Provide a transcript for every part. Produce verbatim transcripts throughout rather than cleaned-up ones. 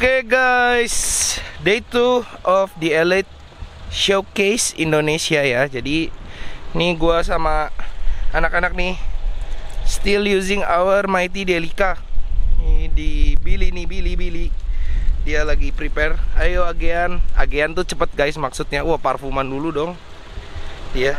Oke guys, day two of the Elite Showcase Indonesia ya. Jadi nih gua sama anak-anak nih still using our mighty Delica. Nih di Billy nih, Billy Billy. Dia lagi prepare. Ayo Agean, Agean tuh cepet guys maksudnya. Wah, parfuman dulu dong. Dia.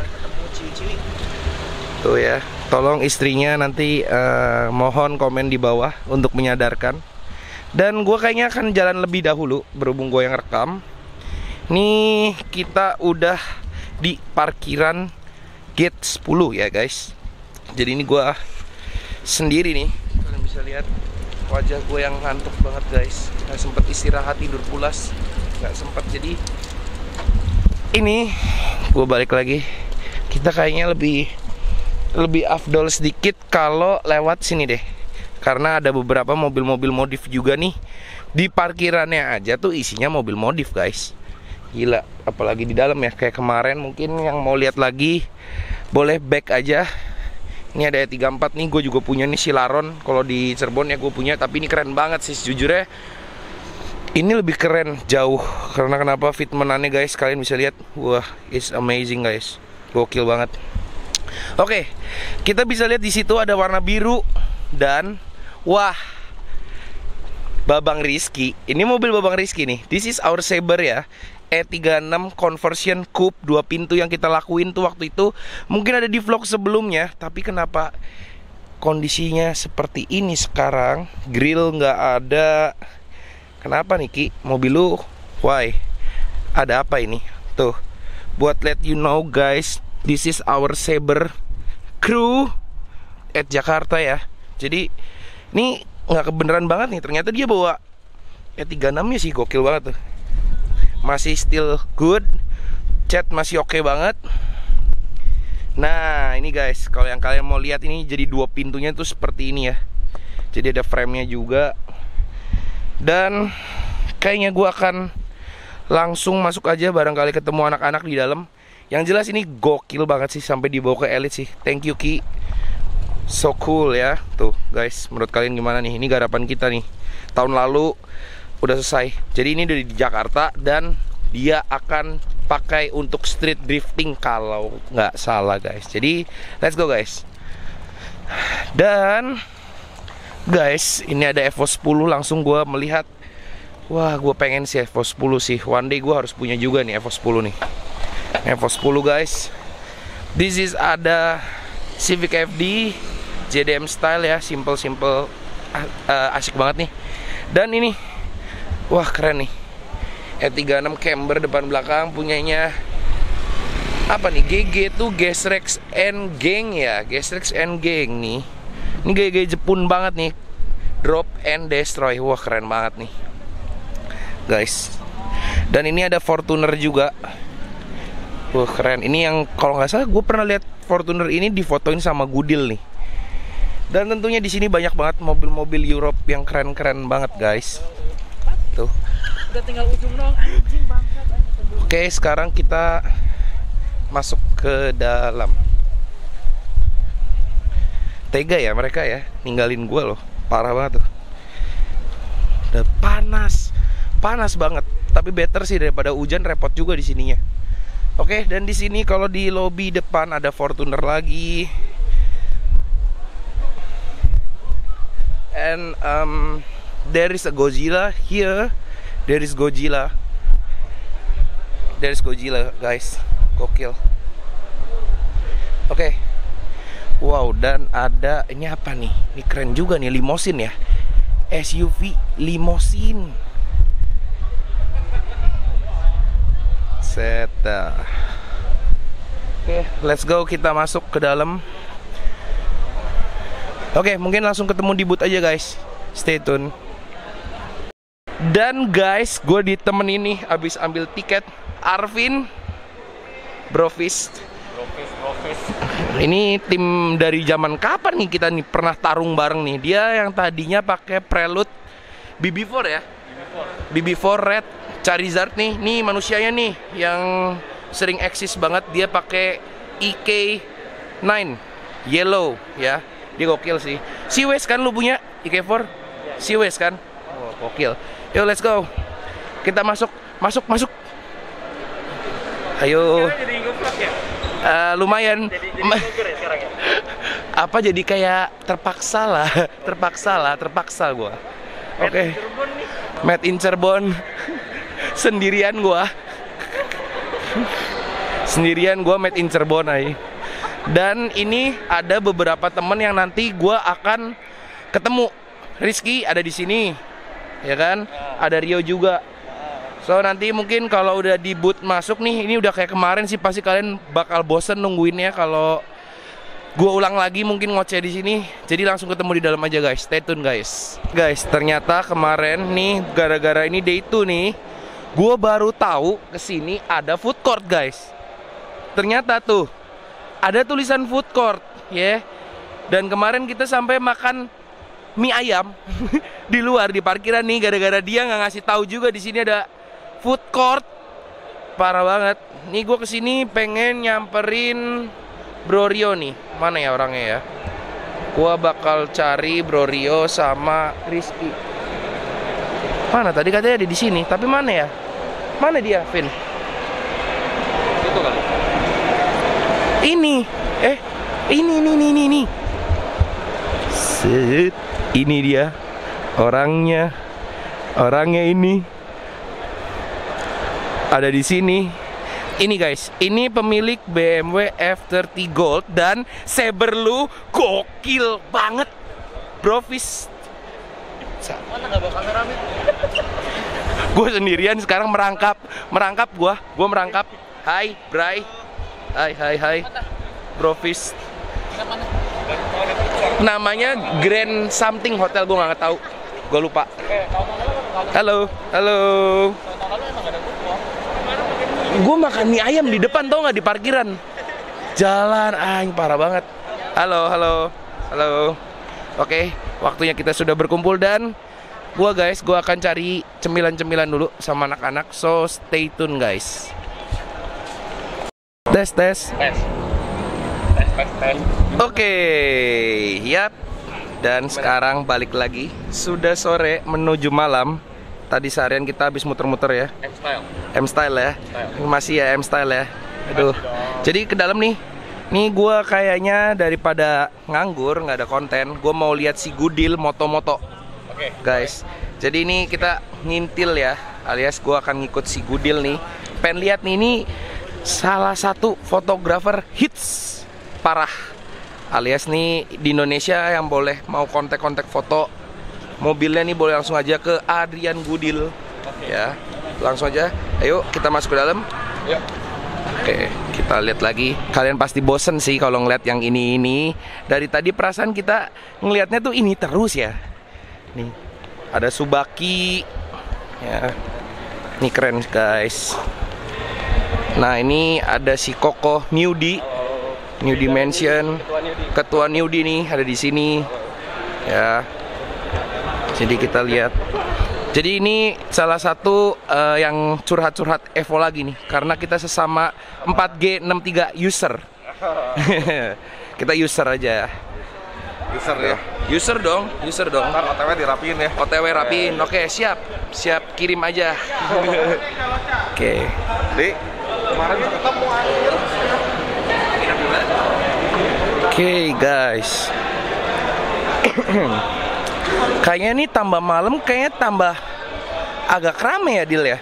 Tuh ya. Tolong istrinya nanti uh, mohon komen di bawah untuk menyadarkan. Dan gue kayaknya akan jalan lebih dahulu berhubung gue yang rekam. Nih kita udah di parkiran gate sepuluh ya guys. Jadi ini gue sendiri nih. Kalian bisa lihat wajah gue yang ngantuk banget guys. Gak sempet istirahat, tidur pulas. Gak sempet, jadi ini gue balik lagi. Kita kayaknya lebih Lebih afdol sedikit kalau lewat sini deh. Karena ada beberapa mobil-mobil modif juga nih. Di parkirannya aja tuh isinya mobil modif guys. Gila, apalagi di dalam ya. Kayak kemarin mungkin yang mau lihat lagi boleh back aja. Ini ada E tiga puluh empat nih, gue juga punya nih Silaron. Kalau di Cirebon ya gue punya, tapi ini keren banget sih sejujurnya. Ini lebih keren jauh. Karena kenapa, fitmenannya guys, kalian bisa lihat. Wah, it's amazing guys. Gokil banget. Oke, kita bisa lihat di situ ada warna biru dan wah, Babang Rizky. Ini mobil Babang Rizky nih. This is our Saber ya. E tiga puluh enam conversion coupe dua pintu yang kita lakuin tuh waktu itu. Mungkin ada di vlog sebelumnya, tapi kenapa kondisinya seperti ini sekarang? Grill nggak ada. Kenapa nih Ki? Mobil lu? Why? Ada apa ini? Tuh, buat let you know guys. This is our Saber crew at Jakarta ya. Jadi ini nggak kebenaran banget nih. Ternyata dia bawa E tiga puluh enam nya sih, gokil banget tuh. Masih still good. Cat masih oke okay banget. Nah ini guys, kalau yang kalian mau lihat ini jadi dua pintunya tuh seperti ini ya. Jadi ada frame-nya juga. Dan kayaknya gue akan langsung masuk aja, barangkali ketemu anak-anak di dalam. Yang jelas ini gokil banget sih, sampai dibawa ke Elite sih. Thank you Ki. So cool ya. Tuh guys, menurut kalian gimana nih? Ini garapan kita nih. Tahun lalu udah selesai. Jadi ini dari Jakarta dan dia akan pakai untuk street drifting kalau nggak salah guys. Jadi let's go guys. Dan guys, ini ada Evo sepuluh. Langsung gue melihat, wah gue pengen sih Evo sepuluh sih. One day gue harus punya juga nih Evo sepuluh nih. Evo sepuluh guys. This is ada Civic F D J D M style ya, simple-simple, uh, asik banget nih. Dan ini wah keren nih, E tiga puluh enam camber depan belakang, punyanya apa nih, G G tuh Gesrex and Gang ya. Gesrex and Gang nih. Ini gaya-gaya Jepun banget nih. Drop and destroy. Wah keren banget nih guys. Dan ini ada Fortuner juga. Wah keren. Ini yang kalau nggak salah gue pernah lihat Fortuner ini difotoin sama Goodyear nih. Dan tentunya di sini banyak banget mobil-mobil Europe yang keren-keren banget guys. Tuh. Udah tinggal ujung dong, anjing bangsat. Oke, sekarang kita masuk ke dalam. Tega ya mereka ya, ninggalin gue loh. Parah banget tuh. Udah panas, panas banget. Tapi better sih daripada hujan, repot juga di sininya. Oke, dan di sini kalau di lobi depan ada Fortuner lagi. And um, there is a Godzilla here. There is Godzilla. There is Godzilla, guys. Gokil. Oke. Wow, dan ada ini apa nih? Ini keren juga nih, limosin ya. S U V limosin. Seta. Oke, let's go, kita masuk ke dalam. Oke, mungkin langsung ketemu di booth aja guys. Stay tune. Dan guys, gue ditemenin nih abis ambil tiket Arvin Brovis. Brovis, Brovis. Ini tim dari zaman kapan nih kita nih pernah tarung bareng nih. Dia yang tadinya pakai Prelude B B empat ya. B B empat Red Charizard nih, nih manusianya nih yang sering eksis banget. Dia pakai E K sembilan Yellow ya. Dia gokil sih. Seaways kan lu punya E K empat? Seaways kan? Oh, gokil. Yo, let's go. Kita masuk, masuk, masuk. Ayo. Jadi ngevlog ya? Uh, lumayan. Jadi, jadi vlogger ya sekarang ya? Apa jadi kayak terpaksa lah, terpaksa lah, terpaksa gua. Oke. Cirebon nih. Made in Cirebon. Sendirian gua. Sendirian gua made in Cirebon ay. Dan ini ada beberapa temen yang nanti gua akan ketemu. Rizky ada di sini, ya kan? Ada Rio juga. So nanti mungkin kalau udah di booth masuk nih, ini udah kayak kemarin sih, pasti kalian bakal bosen nungguinnya kalau gua ulang lagi mungkin ngoceh di sini. Jadi langsung ketemu di dalam aja guys. Stay tune guys. Guys, ternyata kemarin nih gara-gara ini day two nih, gua baru tahu kesini ada food court guys. Ternyata tuh ada tulisan food court, ya. Yeah. Dan kemarin kita sampai makan mie ayam di luar di parkiran nih, gara-gara dia nggak ngasih tahu juga di sini ada food court. Parah banget. Nih gue kesini pengen nyamperin Bro Rio nih. Mana ya orangnya ya? Gue bakal cari Bro Rio sama Rizky. Mana tadi katanya ada di sini, tapi mana ya? Mana dia, Vin? Itu kan? Ini, eh, ini, ini, ini, ini, ini. Set, ini dia orangnya, orangnya ini ada di sini. Ini guys, ini pemilik B M W F tiga puluh Gold dan Saber lu gokil banget, Brovis. Mana nggak bawa kamera nih? Gue sendirian sekarang merangkap, merangkap gue, gue merangkap. Hai, Bray. Hai, hai, hai. Brovis. Namanya Grand Something Hotel, gue nggak tahu, gue lupa. Halo, halo. Gue makan mie ayam di depan, tau nggak, di parkiran. Jalan, anjing parah banget. Halo, halo, halo. Oke, waktunya kita sudah berkumpul dan gue guys, gue akan cari cemilan-cemilan dulu sama anak-anak. So stay tune guys. Tes, tes. Tes. Tes, tes, tes. Oke, yap. Dan sekarang balik lagi. Sudah sore menuju malam. Tadi seharian kita habis muter-muter ya. M-Style. M-Style ya. M-Style. Masih ya M-Style ya. Aduh. Jadi ke dalam nih. Nih gue kayaknya daripada nganggur nggak ada konten, gue mau lihat si Gudil moto-moto. Oke. Guys. Jadi ini kita ngintil ya. Alias gue akan ngikut si Gudil nih. Pengen lihat nih, ini salah satu fotografer hits parah. Alias nih di Indonesia yang boleh mau kontak-kontak foto mobilnya nih, boleh langsung aja ke Adrian Gudil. Oke. Ya, langsung aja. Ayo kita masuk ke dalam. Yuk. Oke, kita lihat lagi. Kalian pasti bosen sih kalau ngeliat yang ini-ini. Dari tadi perasaan kita ngelihatnya tuh ini terus ya. Nih, ada Subaki. Ya, ini keren guys. Nah ini ada si Koko Newdy, New Dimension, Ketua Newdy nih ada di sini. Ya. Jadi kita lihat. Jadi ini salah satu uh, yang curhat-curhat Evo lagi nih, karena kita sesama empat G enam tiga user. Kita user aja. User ya. User dong, user dong. Ntar O T W dirapiin ya. O T W rapiin. Oke, siap. Siap kirim aja. Oke. Di kemarin ketemu air. Oke, guys. Kayaknya ini tambah malam, kayaknya tambah agak rame ya, Dil ya.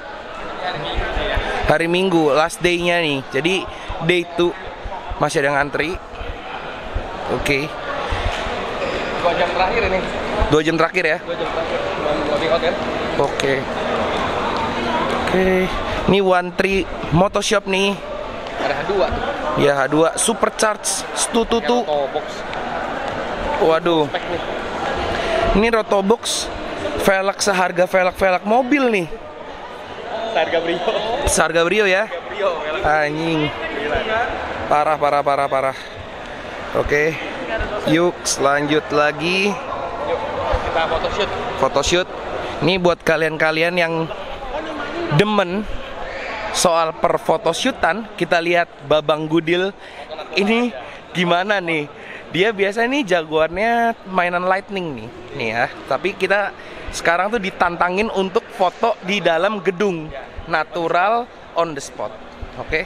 Hari Minggu, last day-nya nih. Jadi day two masih ada ngantri. Oke. Dua jam terakhir ini. Dua jam terakhir ya. Dua jam terakhir. Loading out ya. Oke. Oke. Ini One Tree Motoshop nih. Ada H dua tuh. Ya H dua Supercharge Stututu. Rotobox. Waduh. Spek nih. Ini Rotobox, velg seharga velg-velg mobil nih. Harga Brio. Seharga Brio ya. Brio. Anjing. Parah, parah, parah, parah. Oke. Yuk, lanjut lagi. Yuk, kita photoshoot. Photoshoot. Ini buat kalian-kalian yang demen soal perfotoshootan, kita lihat Babang Gudil ini gimana nih. Dia biasa nih jagoannya mainan lightning nih, nih ya. Tapi kita sekarang tuh ditantangin untuk foto di dalam gedung, natural on the spot. Oke.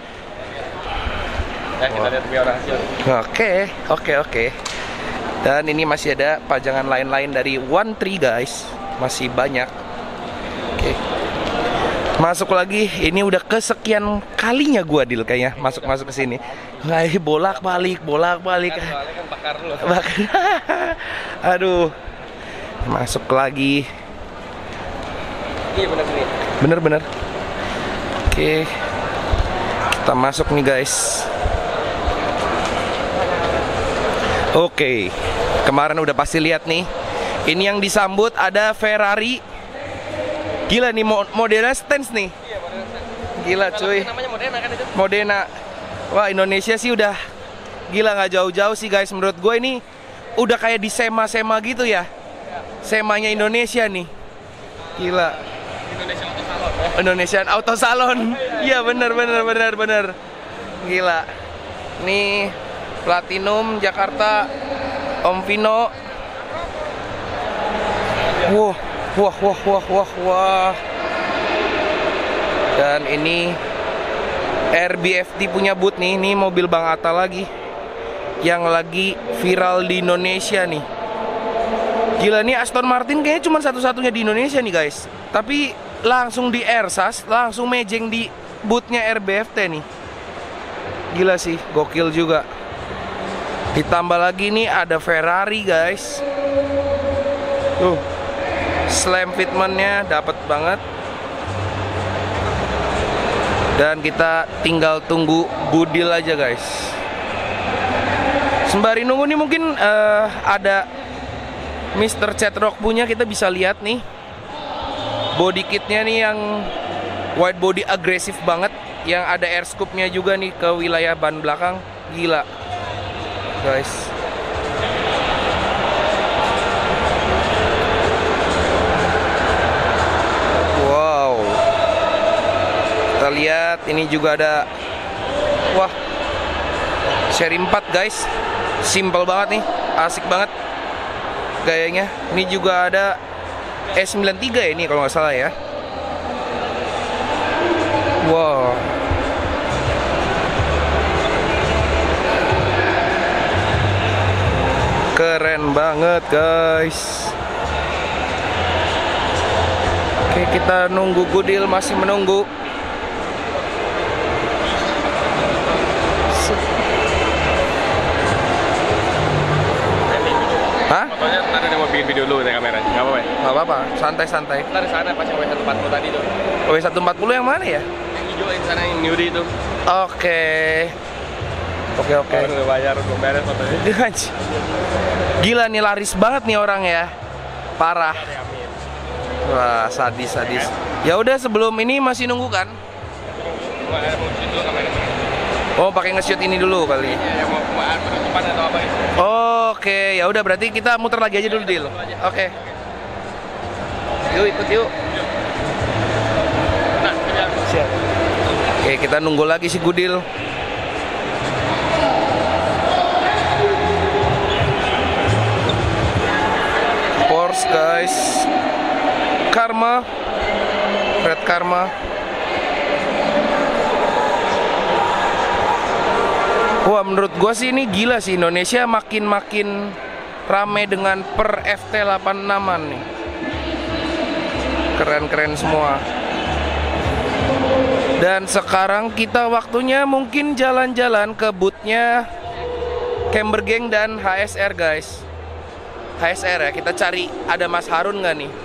Ya, kita lihat biar hasil. Oke, oke, oke. Dan ini masih ada pajangan lain-lain dari One Tree guys, masih banyak. Oke. Masuk lagi, ini udah kesekian kalinya gua deal kayaknya masuk-masuk ke sini. Nggak, bolak-balik, bolak-balik. Soalnya kan bakar dulu. Bakar. Aduh. Masuk lagi. Iya benar nih. Bener-bener. Oke. Kita masuk nih guys. Oke. Kemarin udah pasti lihat nih. Ini yang disambut ada Ferrari. Gila nih Modena Stance nih. Iya, Modena. Gila cuy. Namanya Modena kan itu. Modena. Wah, Indonesia sih udah gila, nggak jauh-jauh sih guys. Menurut gue ini udah kayak di SEMA-SEMA gitu ya. SEMA-nya Indonesia nih. Gila. Indonesia Auto Salon. Indonesian Auto Salon. Iya bener bener bener bener. Gila. Nih Platinum Jakarta Om Vino. Wah, wah, wah, wah, wah, wah. Dan ini R B F T punya booth nih. Ini mobil Bang Atta lagi yang lagi viral di Indonesia nih. Gila nih, Aston Martin kayaknya cuma satu-satunya di Indonesia nih guys. Tapi langsung di Airsas, langsung mejeng di bootnya R B F T nih. Gila sih, gokil juga. Ditambah lagi nih ada Ferrari guys. Tuh, slam fitmentnya dapat banget. Dan kita tinggal tunggu budil aja guys. Sembari nunggu nih mungkin uh, ada Mister Chatrock punya, kita bisa lihat nih body kitnya nih yang wide body agresif banget, yang ada air scoop-nya juga nih ke wilayah ban belakang. Gila guys. Wow. Kita lihat ini juga ada, wah, seri empat guys. Simple banget nih, asik banget gayanya. Ini juga ada S sembilan tiga ya ini kalau nggak salah ya. Wow. Keren banget guys. Oke, kita nunggu Goodil, masih menunggu. Hah? Fotonya ntar ada mau bikin video dulu dengan kamera. Enggak apa-apa. Gak apa-apa, santai-santai. Ntar di sana pas yang W seratus empat puluh tadi tuh. W seratus empat puluh yang mana ya? Yang hijau yang sana yang Newry itu. Oke. Oke, oke. Kalau udah bayar belum beres fotonya. Gila nih, laris banget nih orang ya. Parah. Wah, sadis sadis. Ya udah, sebelum ini masih nunggu kan? Mau ada mau shoot dulu kamera. Oh, pakai nge-shoot ini dulu kali. Iya, yang mau mau penutupan atau apa ya? Oke, ya udah berarti kita muter lagi aja dulu, Dil. Oke. Yuk, ikut yuk. Nah, siap. Siap. Oke, kita nunggu lagi si Gudil. Porsche guys. Karma. Red Karma. Wah, menurut gua sih ini gila sih, Indonesia makin-makin rame dengan per F T delapan puluh enam-an nih. Keren-keren semua. Dan sekarang kita waktunya mungkin jalan-jalan ke bootnya Camber Gang dan H S R guys. H S R ya, kita cari ada Mas Harun nggak nih?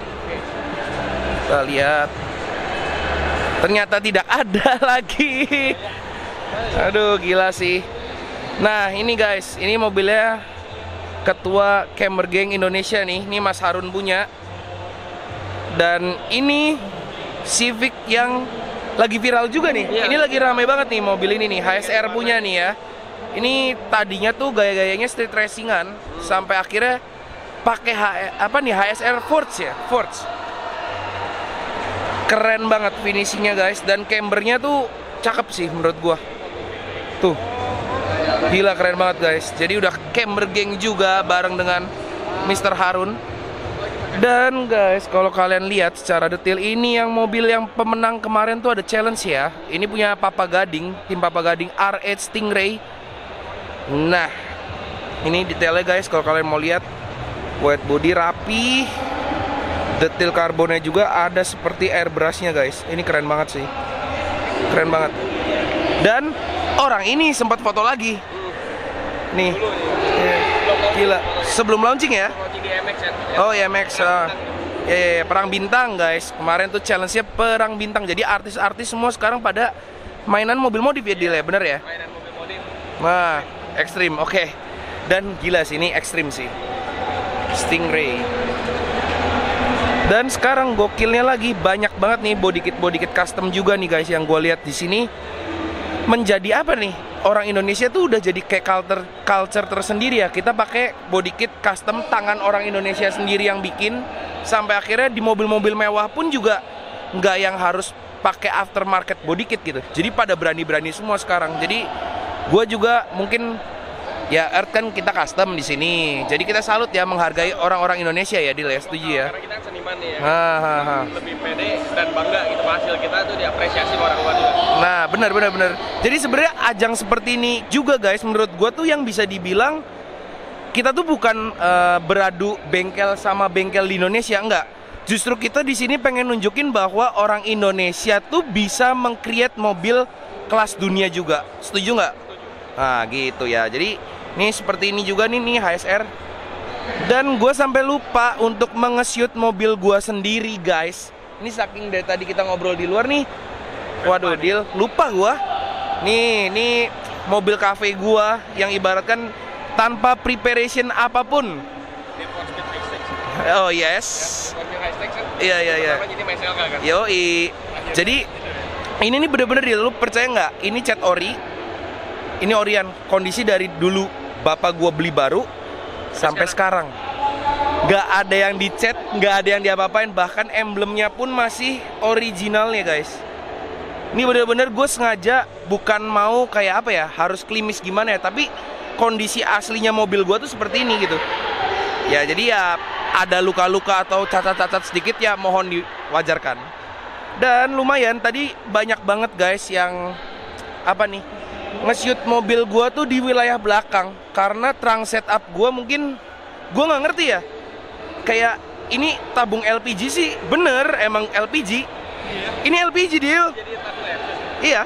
Kita lihat. Ternyata tidak ada lagi. Aduh, gila sih. Nah, ini guys, ini mobilnya ketua Camber Gang Indonesia nih. Ini Mas Harun punya. Dan ini Civic yang lagi viral juga nih. Iya. Ini lagi ramai banget nih mobil ini nih, H S R punya nih ya. Ini tadinya tuh gaya-gayanya street racingan, sampai akhirnya pakai H apa nih H S R Forge ya, Forge. Keren banget finishingnya guys, dan cambernya tuh cakep sih menurut gua. Tuh, gila keren banget guys. Jadi udah Camber Gang juga bareng dengan Mister Harun. Dan guys, kalau kalian lihat secara detail, ini yang mobil yang pemenang kemarin tuh ada challenge ya. Ini punya Papa Gading, tim Papa Gading R delapan Stingray. Nah, ini detailnya guys, kalau kalian mau lihat, white body rapi, detail karbonnya juga ada seperti airbrushnya guys. Ini keren banget sih, keren banget. Dan orang ini sempat foto lagi, nih, gila. Sebelum launching ya? Oh ya Max, uh, ya, ya, ya, perang bintang guys. Kemarin tuh challenge-nya perang bintang. Jadi artis-artis semua sekarang pada mainan mobil modif ya, Dil ya, bener ya? Mainan mobil modif. Nah, ekstrim, oke. Okay. Dan gila sih, ini ekstrim sih, Stingray. Dan sekarang gokilnya lagi, banyak banget nih body kit body kit custom juga nih guys, yang gue lihat di sini. Menjadi apa nih? Orang Indonesia tuh udah jadi kayak culture culture tersendiri ya. Kita pakai body kit custom tangan orang Indonesia sendiri yang bikin. Sampai akhirnya di mobil-mobil mewah pun juga nggak yang harus pakai aftermarket body kit gitu. Jadi pada berani-berani semua sekarang. Jadi gue juga mungkin ya Earth kan kita custom di sini. Jadi kita salut ya, menghargai orang-orang Indonesia ya, Dil ya, setuju ya. Karena kita kan seniman nih ya. Ha, ha, ha. Lebih pede dan bangga gitu, hasil kita tuh diapresiasi orang luar juga. Nah, benar benar benar. Jadi sebenarnya ajang seperti ini juga guys, menurut gue tuh yang bisa dibilang kita tuh bukan uh, beradu bengkel sama bengkel di Indonesia, enggak. Justru kita di sini pengen nunjukin bahwa orang Indonesia tuh bisa meng-create mobil kelas dunia juga. Setuju nggak? Nah, gitu ya. Jadi nih seperti ini juga nih nih H S R. Dan gue sampai lupa untuk menge-shoot mobil gue sendiri guys. Ini saking dari tadi kita ngobrol di luar nih. Waduh, Dil, lupa gue. Nih, nih mobil cafe gue yang ibaratkan tanpa preparation apapun. Oh yes. Iya iya iya. Yoi. Jadi ini nih bener-bener Dil, lu percaya nggak? Ini cat ori. Ini orian, kondisi dari dulu bapak gua beli baru sampai sekarang. Gak ada yang dicat, gak ada yang diapa-apain. Bahkan emblemnya pun masih originalnya guys. Ini bener-bener gue sengaja bukan mau kayak apa ya, harus klimis gimana ya, tapi kondisi aslinya mobil gua tuh seperti ini gitu. Ya jadi ya ada luka-luka atau cacat-cacat sedikit ya mohon diwajarkan. Dan lumayan tadi banyak banget guys yang apa nih, nge-shoot mobil gua tuh di wilayah belakang. Karena trunk setup gua mungkin gua nggak ngerti ya. Kayak ini tabung L P G sih, bener emang L P G. Iya. Ini L P G Dil. Jadi iya.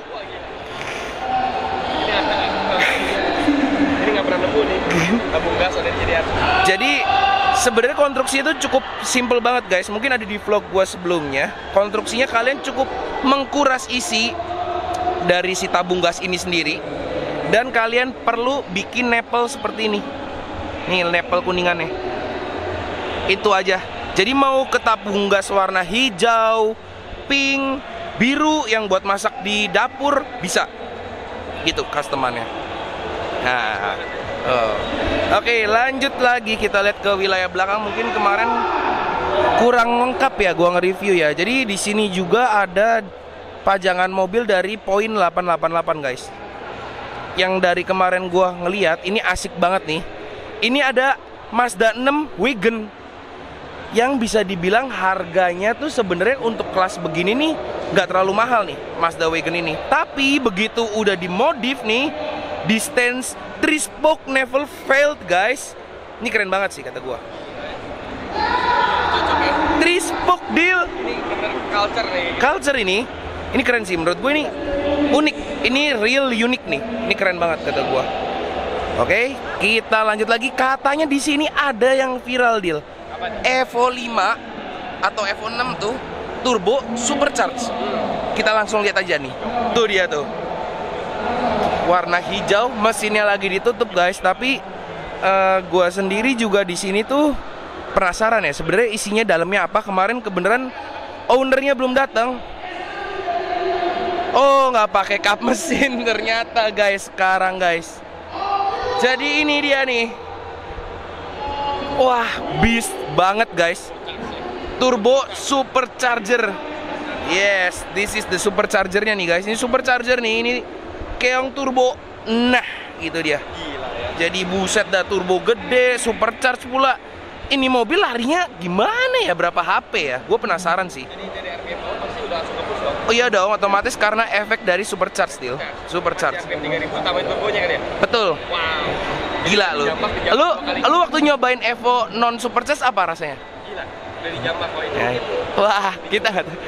Ini nggak pernah nemu nih tabung gas ada jadi. Jadi sebenarnya konstruksi itu cukup simple banget guys. Mungkin ada di vlog gua sebelumnya. Konstruksinya kalian cukup mengkuras isi dari si tabung gas ini sendiri. Dan kalian perlu bikin nepel seperti ini. Nih nepel kuningannya. Itu aja. Jadi mau ke tabung gas warna hijau, pink, biru yang buat masak di dapur bisa. Gitu customannya. Nah, oh. Oke, lanjut lagi kita lihat ke wilayah belakang. Mungkin kemarin kurang lengkap ya gua nge-review ya. Jadi di sini juga ada pajangan mobil dari Point delapan delapan delapan guys. Yang dari kemarin gua ngeliat ini asik banget nih. Ini ada Mazda enam Wagon yang bisa dibilang harganya tuh sebenarnya untuk kelas begini nih nggak terlalu mahal nih Mazda Wagon ini. Tapi begitu udah dimodif nih, distance three spoke never failed guys. Ini keren banget sih kata gua. Three spoke Deal. Ini bener culture nih. Culture ini, ini keren sih menurut gue, ini unik, ini real unik nih, ini keren banget kata gue. Oke, kita lanjut lagi. Katanya di sini ada yang viral Deal. Evo lima atau Evo enam tuh turbo supercharge. Kita langsung lihat aja nih. Tuh dia tuh. Warna hijau, mesinnya lagi ditutup guys. Tapi uh, gue sendiri juga di sini tuh penasaran ya. Sebenarnya isinya dalamnya apa? Kemarin kebenaran ownernya belum datang. Oh, nggak pakai kap mesin ternyata guys sekarang guys. Jadi ini dia nih. Wah, beast banget guys. Turbo supercharger. Yes, this is the superchargernya nih guys. Ini supercharger nih, ini keong turbo. Nah, itu dia. Jadi buset dah, turbo gede, supercharge pula. ini mobil larinya gimana ya, berapa H P ya? Gue penasaran sih. Jadi dari R P M pasti udah langsung ngebus dong. Oh iya dong, otomatis karena efek dari supercharge Dil. Supercharge. R P M tiga ribu tambahin turbonya kan ya? Betul. Wow. Gila lu. Dijambak, dijambak Lu dua kali. lu waktu nyobain Evo non supercharge apa rasanya? Gila. Udah dijambak kok itu. Ya. Wah, kita nggak tahu.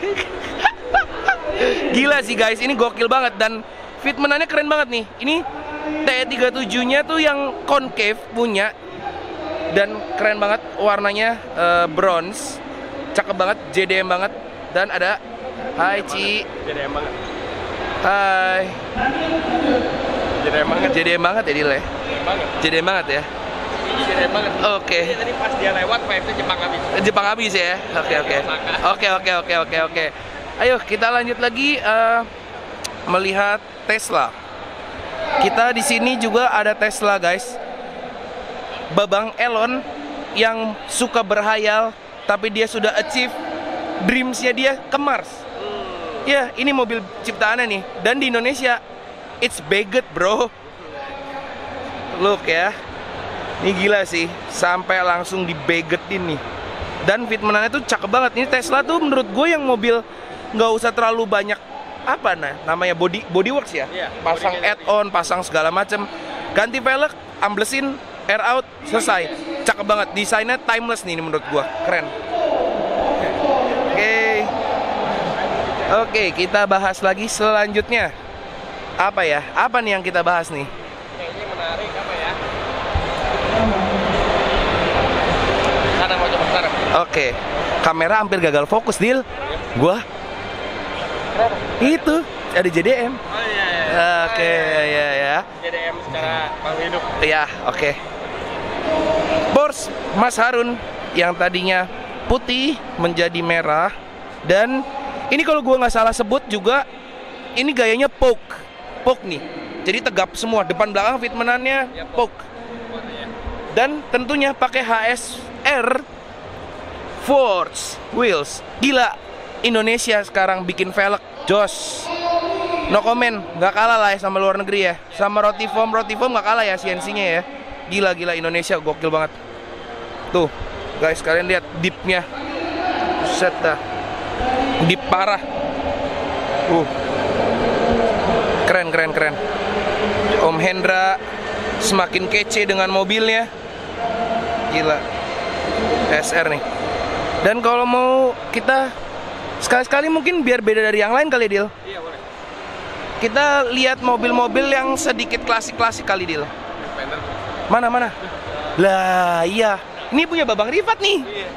Gila sih guys, ini gokil banget dan fitmenannya keren banget nih. Ini T tiga puluh tujuh-nya tuh yang concave punya dan keren banget warnanya, eh, bronze. Cakep banget, J D M banget dan ada hai Ci. Jadi emang Hai. jadi emang J D M banget ya Dil ya? banget. J D M banget ya? Jadi emang Oke. Jadi tadi pas dia lewat vibe-nya Jepang habis. Jepang habis ya. Oke oke. Oke oke oke oke oke. Ayo kita lanjut lagi, eh, melihat Tesla. Kita di sini juga ada Tesla guys. Babang Elon yang suka berhayal tapi dia sudah achieve dreams-nya dia ke Mars. Ya, ini mobil ciptaannya nih. Dan di Indonesia it's bagged bro. Look ya. Ini gila sih, sampai langsung dibagetin nih. Dan fitmenannya tuh cakep banget. Ini Tesla tuh menurut gue yang mobil nggak usah terlalu banyak apa nah namanya body bodyworks ya. Iya, Pasang body add-on, pasang segala macem. Ganti velg, amblesin, air out, selesai. Cakep banget. Desainnya timeless nih ini menurut gue, keren. Oke. Oke, kita bahas lagi selanjutnya. Apa ya? Apa nih yang kita bahas nih? Kayaknya menarik apa ya? Sana mau coba sekarang. Oke, kamera hampir gagal fokus, Dil. Gua itu ada J D M. Oh iya iya. Oke, ya ya. J D M secara bangun hidup. Ya, oke. Porsche Mas Harun yang tadinya putih menjadi merah dan ini kalau gua nggak salah sebut juga ini gayanya poke, poke nih. Jadi tegap semua, depan belakang fitmenannya Ya, poke. Dan tentunya pakai H S R Force Wheels. Gila, Indonesia sekarang bikin velg jos. No comment, nggak kalah lah ya sama luar negeri ya. Sama roti foam, roti foam nggak kalah ya C N C-nya ya. Gila gila Indonesia gokil banget. Tuh, guys kalian lihat dipnya. Set dah. Dip parah. Uh. Keren keren keren. Om Hendra semakin kece dengan mobilnya. Gila. S R nih. Dan kalau mau kita sekali-sekali mungkin biar beda dari yang lain kali Dil. Iya boleh. Kita lihat mobil-mobil yang sedikit klasik-klasik kali Dil. Expander. Mana mana? Lah iya. Ini punya Babang Rifat nih. Iya.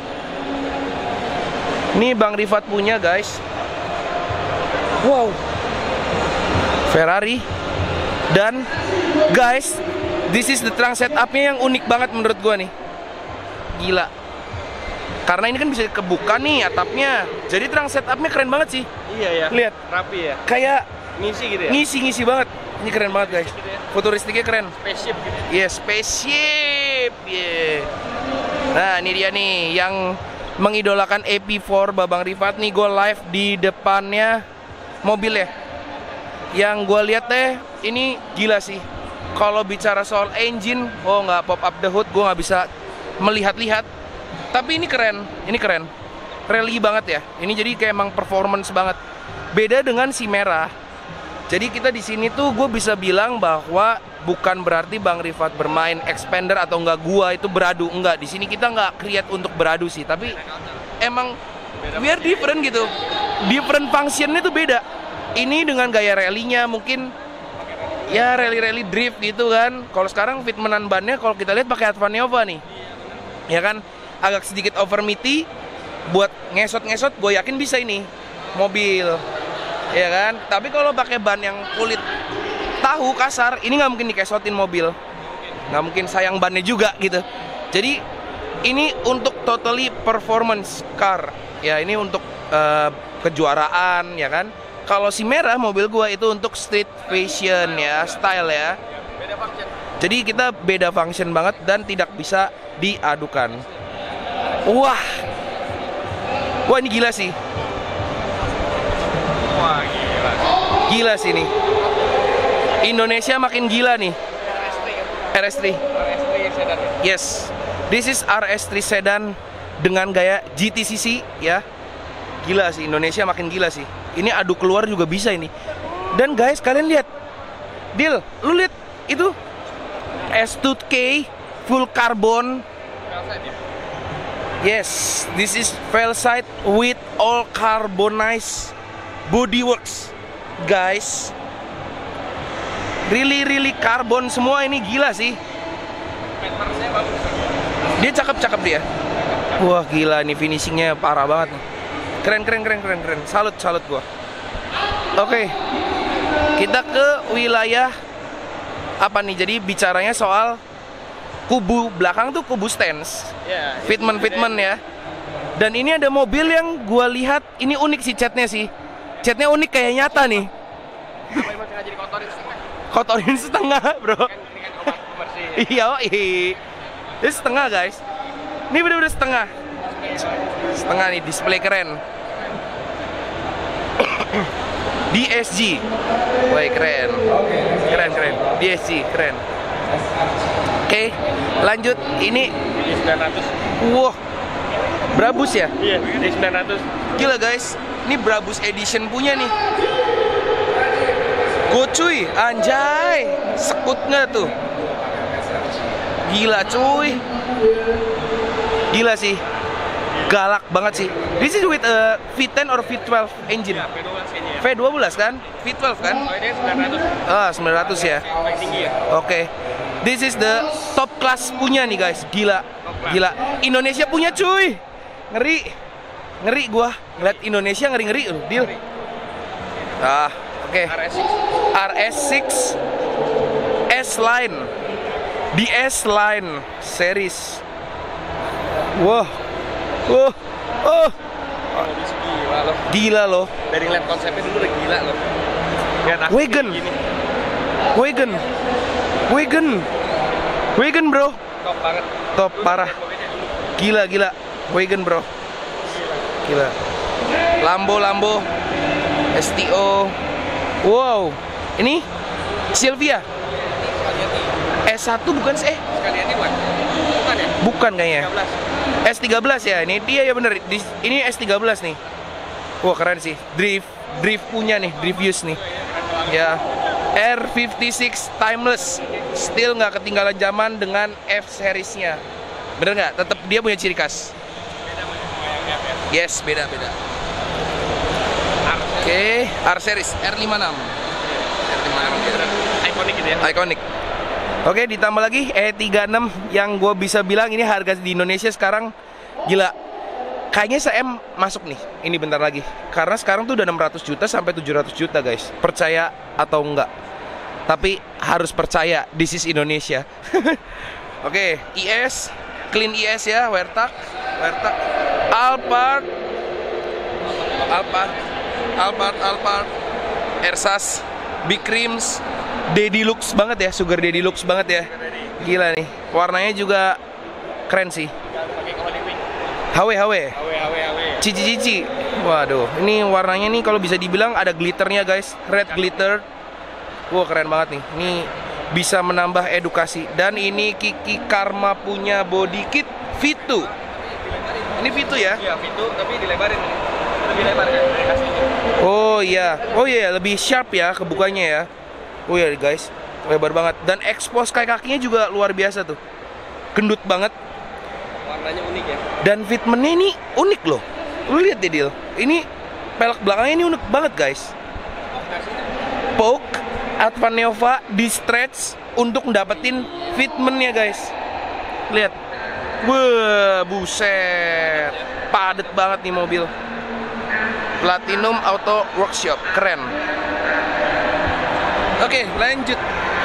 Ini Bang Rifat punya guys. Wow. Ferrari. Dan guys, this is the trunk setup-nya yang unik banget menurut gua nih. Gila. Karena ini kan bisa kebuka nih atapnya. Jadi trunk setup-nya keren banget sih. Iya ya. Lihat. Rapi ya. Kayak Ngisi gitu ya. ngisi-ngisi banget. Ini keren banget guys. Futuristiknya keren. Spaceship gitu. Yes, spaceship. Yeah. Nah, ini dia nih yang mengidolakan A P empat Babang Rifat nih. Gue live di depannya mobil ya. Yang gue lihat teh ini gila sih. Kalau bicara soal engine, oh nggak pop up the hood, gue nggak bisa melihat-lihat. Tapi ini keren, ini keren, rally banget ya. Ini jadi kayak emang performance banget. Beda dengan si merah. Jadi kita di sini tuh gue bisa bilang bahwa bukan berarti Bang Rifat bermain expander atau enggak gua itu beradu, enggak. Di sini kita nggak create untuk beradu sih, tapi emang we are different gitu. Different functionnya tuh beda. Ini dengan gaya rally-nya mungkin ya rally-rally drift gitu kan. Kalau sekarang fitmenan bannya kalau kita lihat pakai Advanova nih. Ya kan agak sedikit over meaty buat ngesot-ngesot gue yakin bisa ini mobil. Ya kan? Tapi kalau pakai ban yang kulit tahu kasar, ini nggak mungkin dikesotin mobil. Nggak mungkin, sayang bannya juga gitu. Jadi ini untuk totally performance car. Ya ini untuk uh, kejuaraan ya kan. Kalau si merah mobil gua itu untuk street fashion ya, style ya. Beda function. Jadi kita beda function banget dan tidak bisa diadukan. Wah. Wah ini gila sih. Wah gila. Gila sih nih. Indonesia makin gila nih. R S tiga kan? R S tiga. R S tiga yang sedan ya? Yes. This is R S tiga sedan dengan gaya G T C C ya. Gila sih, Indonesia makin gila sih. Ini adu keluar juga bisa ini. Dan guys, kalian lihat. Deal, lu lihat itu S dua K full carbon. Yes, this is Velcite with all carbonized bodyworks. Guys, really really carbon semua ini, gila sih. Dia cakep-cakep dia. Wah gila, nih finishingnya parah banget nih. Keren keren keren keren keren. Salut salut gua. Oke, kita ke wilayah apa nih? Jadi bicaranya soal kubu belakang tuh kubu stance. Fitment fitment ya. Dan ini ada mobil yang gua lihat ini unik sih catnya sih. Catnya unik kayak nyata nih. Apa emang sengaja dikotorin setengah? Kotorin setengah, bro. Kan ini kan obat pembersih. Iya, ini setengah guys. Ini bener-bener setengah. Setengah nih, display keren. D S G. Wah keren. Keren keren. D S G keren. Oke, lanjut. Ini D sembilan ratus. wah, Brabus ya? Iya, D sembilan ratus. Gila guys, ini Brabus Edition punya nih. Go cuy, anjay. Sekut nggak tuh? Gila cuy. Gila sih. Galak banget sih. This is with a V ten or V twelve engine. V dua belas kayaknya ya. V dua belas kan? V twelve kan? Oh, ini sembilan ratus. Ah, sembilan ratus ya. Paling tinggi ya. Oke. This is the top class punya nih guys. Gila. Gila. Indonesia punya cuy. Ngeri. Ngeri gua ngeliat Indonesia, ngeri-ngeri loh, deal. Ah, oke. Okay. R S enam. R S enam S line. D S line series. Wah. Wah. Oh. Mobil gila loh. Gila loh. Dari ngeliat konsepnya dulu udah gila loh. Lihat aku Wagon. gini. Wagon. Wagon. Wagon, bro. Top banget. Top Dulu parah. lihat mobilnya dulu. Gila gila. Wagon, bro. Gila. Lambo Lambo. S T O. Wow. Ini Silvia. S satu bukan sih? Eh, Sekalian ini bukan? Bukan ya? bukan kayaknya. tiga belas. S tiga belas ya. Ini dia ya bener. Di- Ini S tiga belas nih. Wah, keren sih. Drift drift punya nih, drift use nih. Ya. R lima puluh enam timeless. Still nggak ketinggalan zaman dengan F seriesnya. Bener nggak? Tetap dia punya ciri khas. Yes, beda beda. Oke, R series R lima puluh enam. R lima puluh enam. Ikonik gitu ya. Iconic. Oke, ditambah lagi E tiga enam yang gue bisa bilang ini harga di Indonesia sekarang gila. Kayaknya saya masuk nih, ini bentar lagi. Karena sekarang tuh udah enam ratus juta sampai tujuh ratus juta guys. Percaya atau enggak? Tapi harus percaya, this is Indonesia. Oke, I S, clean I S ya, Wertak, Wertak, Alphard, Alphard, Alphard, Alphard, Ersas, Big Rims, Daddy Lux banget ya, Sugar Daddy Lux banget ya. Gila nih, warnanya juga keren sih. Pakai Holy Wing. H W H W, Awe awe awe. Cici Cici. Waduh, ini warnanya nih kalau bisa dibilang ada glitternya guys, red glitter. Wah keren banget nih. Ini bisa menambah edukasi. Dan ini Kiki Karma punya body kit V dua. Ini V dua ya? Iya, V dua tapi dilebarin. Lebih lebar kan dari aslinya. Oh iya, oh iya lebih sharp ya kebukanya ya. Oh iya guys, lebar banget. Dan expose kayak kakinya juga luar biasa tuh. Gendut banget. Warnanya unik ya. Dan fitmentnya ini unik loh. Lu lihat deh Dil. Ini pelek belakangnya ini unik banget guys. Poke Advaneva di stretch untuk dapetin fitmentnya guys. Lihat. Wah, buset. Padet banget nih mobil. Platinum Auto Workshop, keren. Oke, lanjut.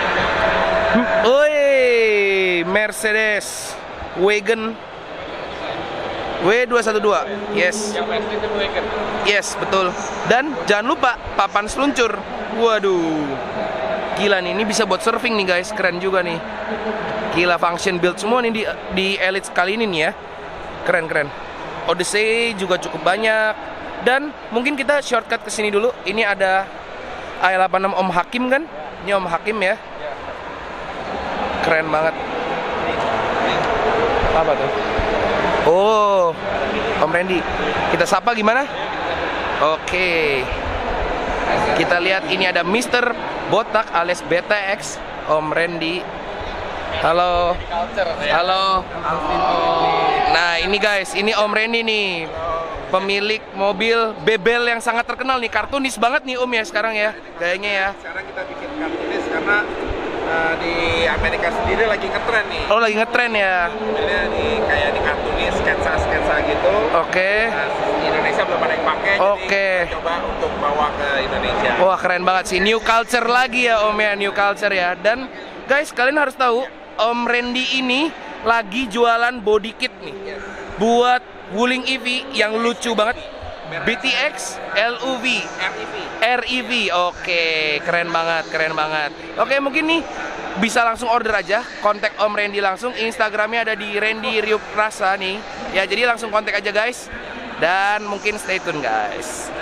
Oi, Mercedes Wagon W dua satu dua. Yes. Yang versi itu Wagon. Yes, betul. Dan jangan lupa papan seluncur. Waduh. Gila nih, ini bisa buat surfing nih guys. Keren juga nih. Gila, function build semua nih di, di Elite kali ini nih ya. Keren-keren. Odyssey juga cukup banyak. Dan mungkin kita shortcut ke sini dulu. Ini ada A delapan enam Om Hakim kan? Ini Om Hakim ya. Keren banget. Apa tuh? Oh, Om Randy. Kita sapa gimana? Oke. Kita lihat ini ada mister Botak alias B T X, Om Randy. Halo. Halo. Nah, ini guys, ini Om Randy nih. Pemilik mobil bebel yang sangat terkenal nih, kartunis banget nih Om ya sekarang ya, kayaknya ya. Sekarang kita bikin kartunis karena uh, di Amerika sendiri lagi ngetren nih. Oh, lagi ngetren ya. Mobilnya di kayak di kartunis, sketsa-sketsa gitu. Oke. Nah, di Indonesia belum ada yang pakai, Oke. jadi kita coba untuk bawa ke Indonesia. Wah, keren banget sih, new culture lagi ya Om ya, new culture ya. Dan guys, kalian harus tahu Om Randy ini lagi jualan body kit nih buat Wuling E V yang lucu banget, B T X L U V R E V. R E V. Oke, keren banget, keren banget. Oke, mungkin nih bisa langsung order aja, kontak Om Randy langsung. Instagramnya ada di Randy Riup Rasa nih. Ya, jadi langsung kontak aja guys. Dan mungkin stay tune guys.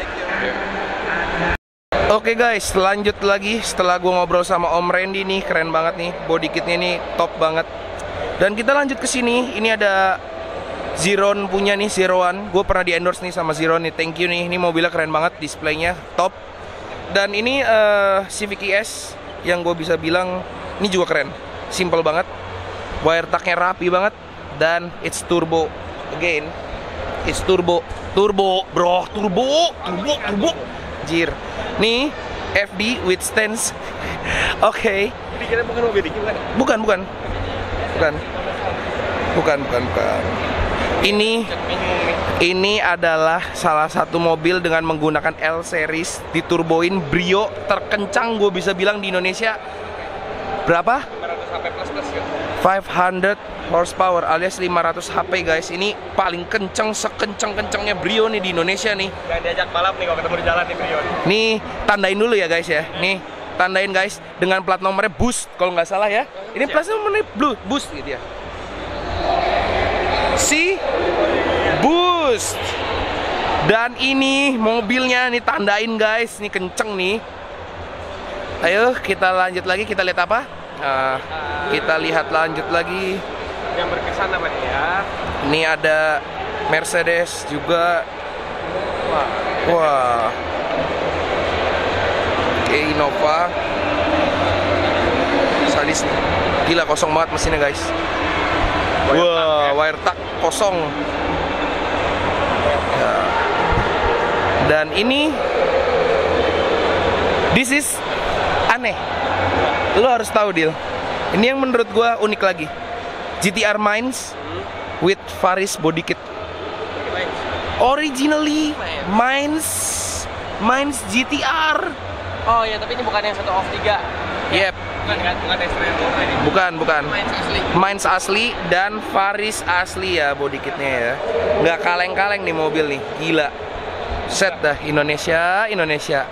Oke guys, lanjut lagi setelah gue ngobrol sama Om Randy nih, keren banget nih, body kitnya nih top banget. Dan kita lanjut ke sini, ini ada Ziron punya nih, Ziron. Gue pernah di endorse nih sama Ziron nih, thank you nih. Ini mobilnya keren banget, displaynya top. Dan ini uh, Civic E S yang gue bisa bilang ini juga keren, simple banget, wire tucknya rapi banget, dan it's turbo. Again, it's turbo, turbo bro, turbo, turbo, turbo. Jir, nih F D with stance. Oke. Ini kira bukan mobil dikit kan? Bukan, bukan, bukan, bukan, bukan, bukan. Ini ini adalah salah satu mobil dengan menggunakan L series diturboin Brio terkencang gue bisa bilang di Indonesia. Berapa? lima ratus H P plus plus kan? lima ratus horsepower alias lima ratus H P guys. Ini paling kenceng, sekencang-kencangnya Brio nih di Indonesia nih. Jangan diajak balap nih kalau ketemu di jalan nih Brio. Nih, tandain dulu ya guys ya. Nih, tandain guys dengan plat nomornya Boost kalau nggak salah ya. Ini plat nomornya Blue Boost gitu ya. Si Boost. Dan ini mobilnya nih, tandain guys, nih kenceng nih. Ayo kita lanjut lagi, kita lihat apa? Nah, kita lihat lanjut lagi. Yang berkesan apa nih ya? Ini ada Mercedes juga. Wah, wah. Oke, Innova. Sadis nih. Gila, kosong banget mesinnya guys. Wah, wire tuck kosong. Ya. Dan ini, this is aneh. Lo harus tahu Dil. Ini yang menurut gua unik lagi. G T R Mainz with Faris body kit. Originally Mainz, Mainz G T R. Oh iya, tapi ini bukan yang satu off tiga. Yep. Bukan kan? Bukan S R O ini. Bukan, bukan. Mainz asli. Mainz asli dan Faris asli ya body kitnya ya. Nggak kaleng-kaleng nih mobil nih, gila. Set dah, Indonesia, Indonesia.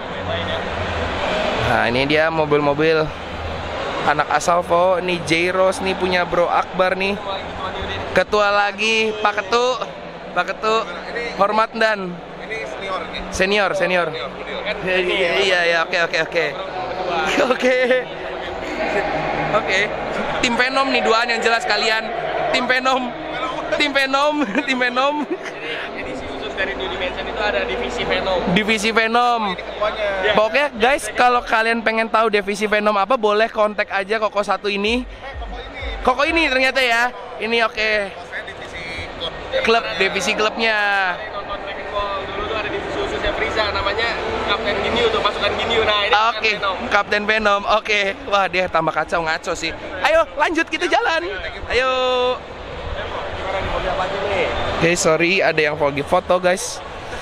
Nah ini dia mobil-mobil anak Asalvo. Nih Jairos nih punya Bro Akbar nih. Ketua lagi, Pak Ketu, Pak Ketu, hormat dan Ini senior nih. senior, senior. Iya, iya, iya, oke, oke, oke. Oke. Oke. Tim Venom nih duaan yang jelas kalian. Tim Venom. Tim Venom, tim Venom. Edisi khusus dari New Dimension itu ada divisi Venom. Divisi Venom. Pokoknya guys, kalau kalian pengen tahu divisi Venom apa, boleh kontak aja Koko satu ini. Koko ini ternyata ya. Ini oke. Saya divisi klub. Klub, divisi klubnya. Nonton Dragon Ball dulu tuh ada divisi khususnya Frieza, namanya Kapten Ginyu tuh, pasukan Ginyu. Nah ini Oke, Venom. Kapten Venom. Oke. Wah, dia tambah kacau, ngaco sih. Ayo, lanjut kita jalan. Ayo. Gimana nih, mobil apa aja nih? Oke, sorry ada yang lagi foto guys.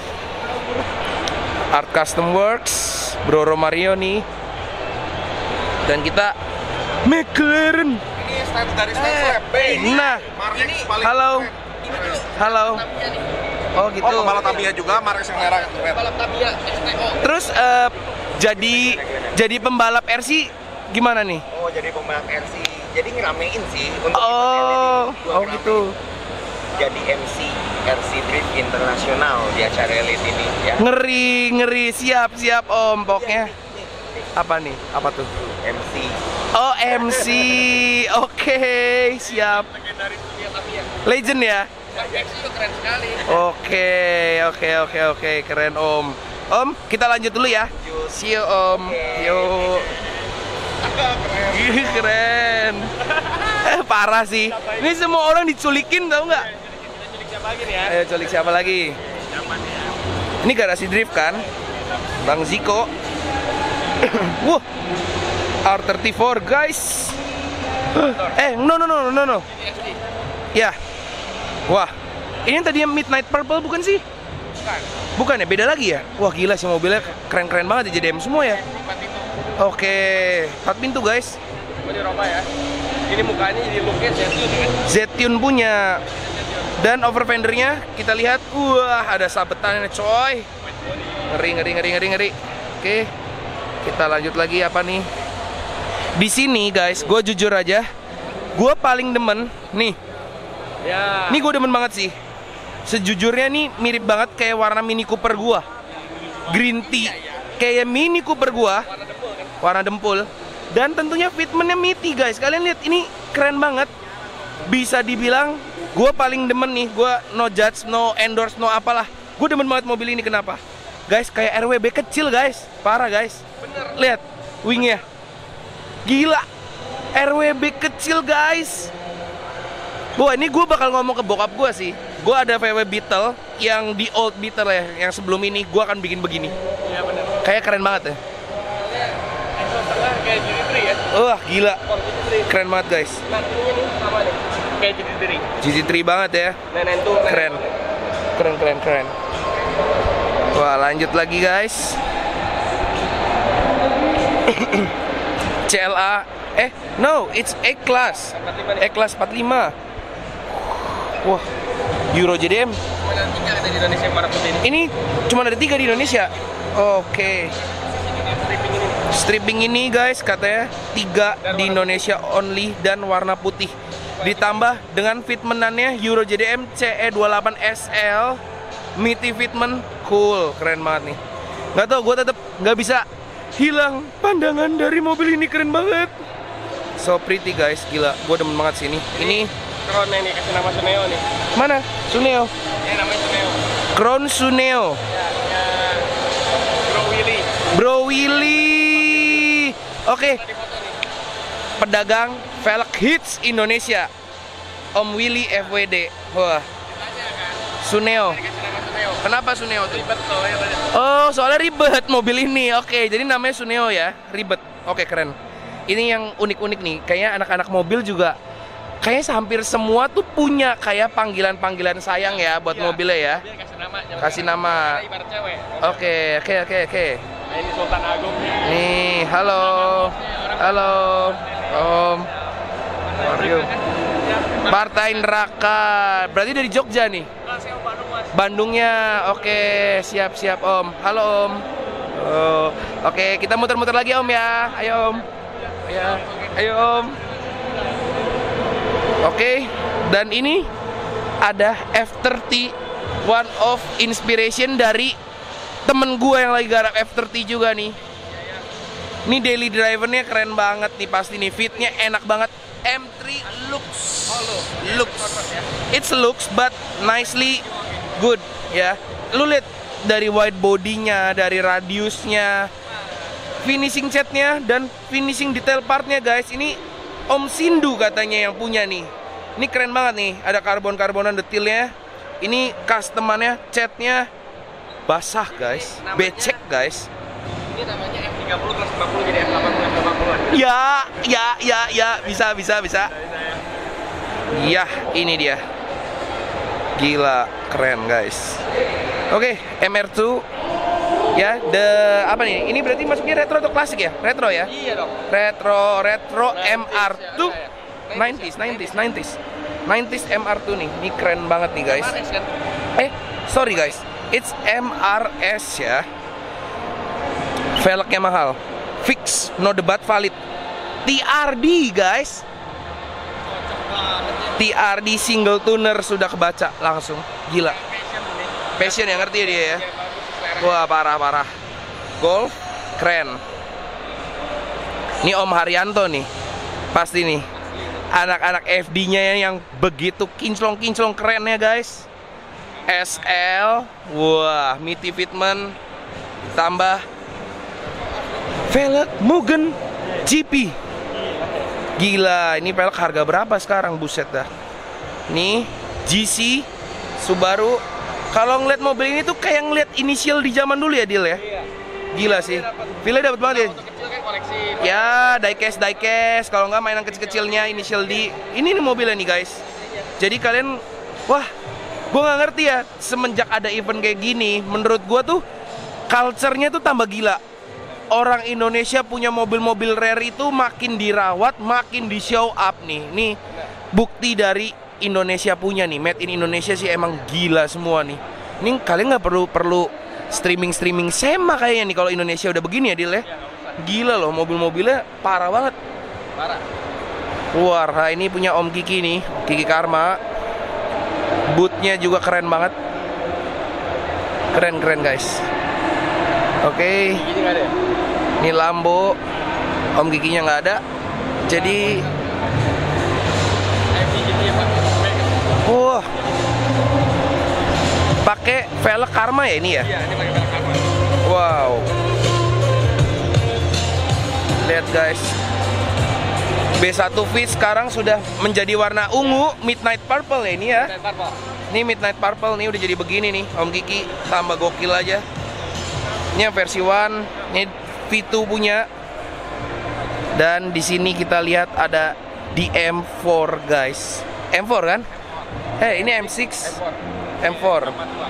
Art Custom Works, Bro Romario nih. Dan kita McLaren. Ini stance dari stance lab. Nah, Marx paling halo. keren. Halo. Oh gitu. Oh, kepala Tamiya juga, Marx yang merah. Keren. Balap Tamiya S T O. Terus eh, jadi jadi pembalap R C gimana nih? Oh, jadi pembalap R C. Jadi ngeramein sih untuk Oh, event oh gitu. Jadi M C R C Drift Internasional di acara Elite ini ya. Ngeri, ngeri. Siap, siap Om. Pokoknya apa nih? Apa tuh? M C. Oh, M C. Oke, siap. Legendaris dunia Tamiya. Legend ya. Y X itu keren sekali. Oke, oke, oke, oke, keren Om. Om, kita lanjut dulu ya. See you Om. Yuk. Ih, keren. Eh, parah sih. Ini semua orang diculikin tau nggak? Culik siapa lagi nih ya? Ayo culik siapa lagi? Ini garasi drift kan? Bang Ziko. Wah, R tiga puluh empat guys. Eh, no no no no no. Ya. Wah, ini yang tadi yang Midnight Purple bukan sih? Bukan. Bukan ya, beda lagi ya? Wah gila sih mobilnya keren-keren banget ya, J D M semua ya. Empat pintu. Oke, empat pintu guys. Coba dirubah ya. Ini mukanya jadi looknya Zetune kan? Zetune punya. Dan over fendernya kita lihat, wah ada sabetannya coy. Ngeri ngeri ngeri ngeri ngeri. Oke, kita lanjut lagi apa nih? Di sini guys, gue jujur aja, gue paling demen nih. Ya. Ini gue demen banget sih. Sejujurnya nih mirip banget kayak warna Mini Cooper gua. Green tea. Kayak Mini Cooper gua. Warna dempul. Dan tentunya fitmentnya Miti guys. Kalian lihat ini keren banget. Bisa dibilang gue paling demen nih. Gue no judge, no endorse, no apalah. Gue demen banget mobil ini, kenapa? Guys, kayak R W B kecil guys. Parah guys. Bener. Lihat wingnya. Gila. R W B kecil guys. Wah, ini gue bakal ngomong ke bokap gue sih. Gue ada V W Beetle yang di old Beetle ya, yang sebelum ini gue akan bikin begini. Iya bener. Kayak keren banget ya. Exhaust tengah kayak G T tiga ya. Wah, gila. Oh, G T tiga. Keren banget guys. Nah, ini nih sama nih. Kayak G T tiga. G T tiga banget ya. Nah, nah itu Keren. Keren, keren, keren. Wah, lanjut lagi guys. C L A. Eh, no, it's E-Class. empat puluh lima nih. E-Class empat puluh lima. Wah, Euro J D M. Cuma ada tiga ada di Indonesia yang warna putih ini. Ini cuma ada tiga di Indonesia. Oke. Stripping ini. Stripping ini guys katanya tiga di Indonesia only dan warna putih. Ditambah dengan fitmentannya Euro J D M C E dua puluh delapan S L Miti fitment, cool, keren banget nih. Gak tau, gue tetap nggak bisa hilang pandangan dari mobil ini, keren banget. So pretty guys, gila, gue demen banget sini. Ini Crown ini kasih nama Suneo nih. mana? Suneo. Ini namanya Suneo. Crown Suneo. Ya, ya. Bro Willy. Bro Willy. Oke. Tadi foto nih. Pedagang velg hits Indonesia, Om Willy F W D. Wah, Tanya kan. Suneo. Dikasih nama Suneo. Kenapa Suneo tuh? Ribet soalnya banyak. Oh, soalnya ribet mobil ini. Oke, jadi namanya Suneo ya, ribet. Oke, keren. Ini yang unik-unik nih. Kayaknya anak-anak mobil juga kayaknya hampir semua tuh punya kayak panggilan-panggilan sayang ya buat Iya. mobilnya ya. Dia kasih nama. jangan Kasih nama. nama. Karena ibarat cewek. Oke, oke, oke, oke. Nah, ini Sultan Agung nih. Nih, halo. Halo. Om. How are you? Partai Neraka. Berarti dari Jogja nih. Ah, saya Bandung mas. Bandungnya, oke, siap-siap Om. Halo Om. Oh, oke, kita muter-muter lagi Om ya. Ayo Om. Ya, ayo Om. Oke, dan ini ada F tiga puluh, one of inspiration dari temen gue yang lagi garap F tiga puluh juga nih. Ini daily drivernya keren banget nih pasti nih, fitnya enak banget. M tiga looks, looks, it's looks but nicely good ya. Lu lihat dari wide bodinya, dari radiusnya, finishing catnya dan finishing detail partnya guys. Ini Om Sindu katanya yang punya nih. Ini keren banget nih, ada karbon-karbonan detailnya. Ini customannya, catnya basah guys, becek guys. Ini namanya F tiga puluh plus lima puluh jadi F delapan puluh lima puluh. Ya, ya, ya, ya, bisa, bisa, bisa. Ya, ini dia. Gila, keren guys. Oke, M R dua. Ya, the apa nih? Ini berarti masuknya retro atau klasik ya? Retro ya? Iya dong. Retro, retro M R dua. Ya, ya. nineties, nineties, nineties. nineties M R dua nih. Ini keren banget nih guys. Mares kan? Eh, sorry guys. It's M R S ya. Velgnya mahal. Fix, no debat, valid. T R D guys. T R D single tuner sudah kebaca langsung. Gila. Passion ya, ngerti ya dia ya. Wah, parah-parah. Golf keren. Ini Om Haryanto nih. Pasti nih. anak-anak F D-nya yang begitu kinclong-kinclong kerennya guys. S L, wah, Mitty Fitment, tambah velg Mugen G P. Gila, ini velg harga berapa sekarang, buset dah. Nih, G C, Subaru. Kalau ngeliat mobil ini tuh kayak ngeliat inisial di zaman dulu ya, Dil ya. Gila sih. Filenya dapat banget ya. Kecil kan koleksi. Ya, diecast diecast. Kalau nggak mainan kecil-kecilnya inisial D. Ini nih mobilnya nih guys. Jadi kalian, wah, gue nggak ngerti ya. Semenjak ada event kayak gini, menurut gue tuh culture-nya tuh tambah gila. Orang Indonesia punya mobil-mobil rare itu makin dirawat, makin di show up nih. Nih bukti dari Indonesia punya nih, made in Indonesia sih emang gila semua nih. Ini kalian nggak perlu perlu streaming streaming sema kayaknya nih kalau Indonesia udah begini ya, Dil ya. Gila loh, mobil-mobilnya parah banget. Parah. Luar, nah ini punya Om Kiki nih, Kiki Karma. Bootnya juga keren banget. Keren keren guys. Oke. Gini nggak ada ya? Ini Lambo, Om Kikinya nggak ada. Jadi, M V gitu ya Pak. wah, pakai velg Karma ya ini ya? Iya, ini pakai velg Karma. Wow. Lihat guys, B satu V sekarang sudah menjadi warna ungu, Midnight Purple ya ini ya. Dan purple. Ini Midnight Purple nih udah jadi begini nih, Om Kiki tambah gokil aja. Ini yang versi one, ini V dua punya. Dan di sini kita lihat ada di M four guys. M four kan? Eh, ini M six. M four.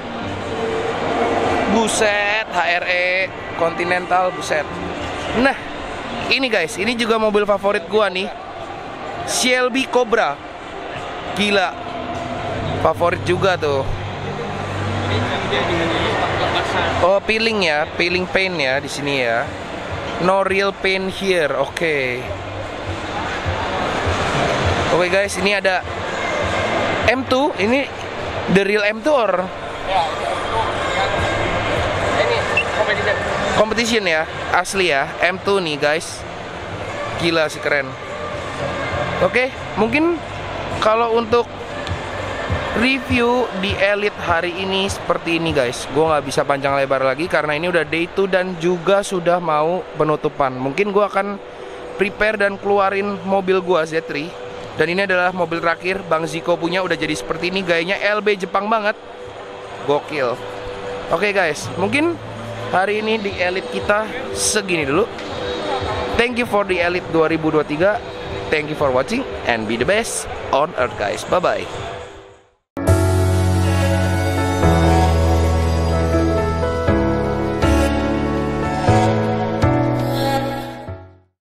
Buset, H R E Continental, buset. Nah, ini guys, ini juga mobil favorit gua nih. Shelby Cobra. Gila. Favorit juga tuh. Oh, peeling ya, peeling paint ya di sini ya. No real paint here. Oke. Okay. Oke okay guys, ini ada M two. Ini the real M two or Ya, ini competition. competition ya, asli ya. M two nih guys. Gila sih, keren. Oke, okay, mungkin kalau untuk review di Elite hari ini seperti ini guys. Gue nggak bisa panjang lebar lagi karena ini udah day two dan juga sudah mau penutupan. Mungkin gue akan prepare dan keluarin mobil gue Z three. Dan ini adalah mobil terakhir Bang Ziko punya, udah jadi seperti ini. Gayanya L B Jepang banget. Gokil. Oke okay guys, mungkin hari ini di Elite kita segini dulu. Thank you for the Elite dua ribu dua puluh tiga. Thank you for watching and be the best on earth guys. Bye bye.